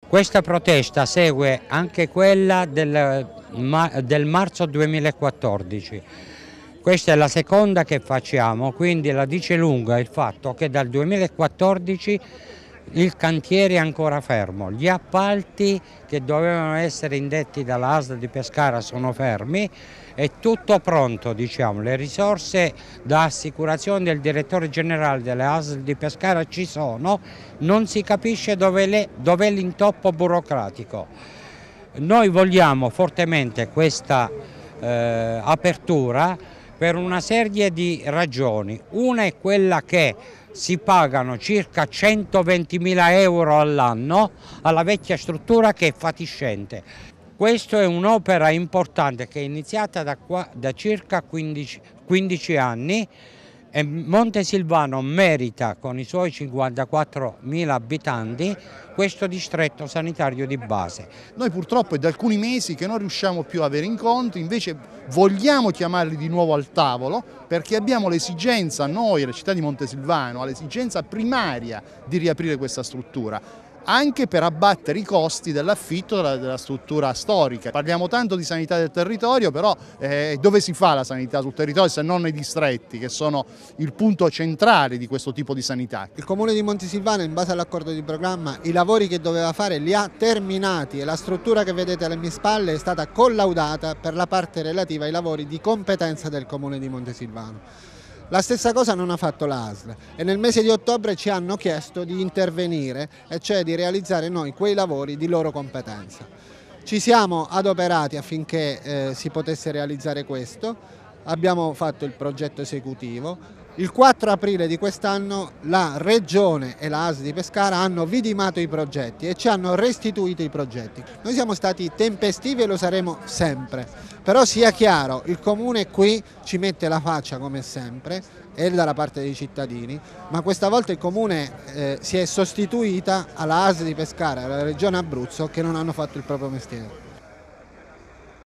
Questa protesta segue anche quella del marzo 2014. Questa è la seconda che facciamo, quindi la dice lunga il fatto che dal 2014 il cantiere è ancora fermo, gli appalti che dovevano essere indetti dalla ASL di Pescara sono fermi, è tutto pronto, diciamo, le risorse da assicurazione del direttore generale delle ASL di Pescara ci sono, non si capisce dov'è l'intoppo burocratico. Noi vogliamo fortemente questa apertura per una serie di ragioni. Una è quella che si pagano circa 120.000 euro all'anno alla vecchia struttura che è fatiscente. Questa è un'opera importante che è iniziata da circa 15 anni e Montesilvano merita, con i suoi 54.000 abitanti, questo distretto sanitario di base. Noi purtroppo è da alcuni mesi che non riusciamo più a avere incontri, invece vogliamo chiamarli di nuovo al tavolo perché abbiamo l'esigenza, noi, la città di Montesilvano, ha l'esigenza primaria di riaprire questa struttura, anche per abbattere i costi dell'affitto della struttura storica. Parliamo tanto di sanità del territorio, però dove si fa la sanità sul territorio se non nei distretti, che sono il punto centrale di questo tipo di sanità? Il Comune di Montesilvano, in base all'accordo di programma, i lavori che doveva fare li ha terminati e la struttura che vedete alle mie spalle è stata collaudata per la parte relativa ai lavori di competenza del Comune di Montesilvano. La stessa cosa non ha fatto l'ASL e nel mese di ottobre ci hanno chiesto di intervenire, e cioè di realizzare noi quei lavori di loro competenza. Ci siamo adoperati affinché si potesse realizzare questo, abbiamo fatto il progetto esecutivo. Il 4 aprile di quest'anno la Regione e la ASL di Pescara hanno vidimato i progetti e ci hanno restituito i progetti. Noi siamo stati tempestivi e lo saremo sempre, però sia chiaro, il Comune qui ci mette la faccia come sempre, è dalla parte dei cittadini, ma questa volta il Comune si è sostituita alla ASL di Pescara e alla Regione Abruzzo che non hanno fatto il proprio mestiere.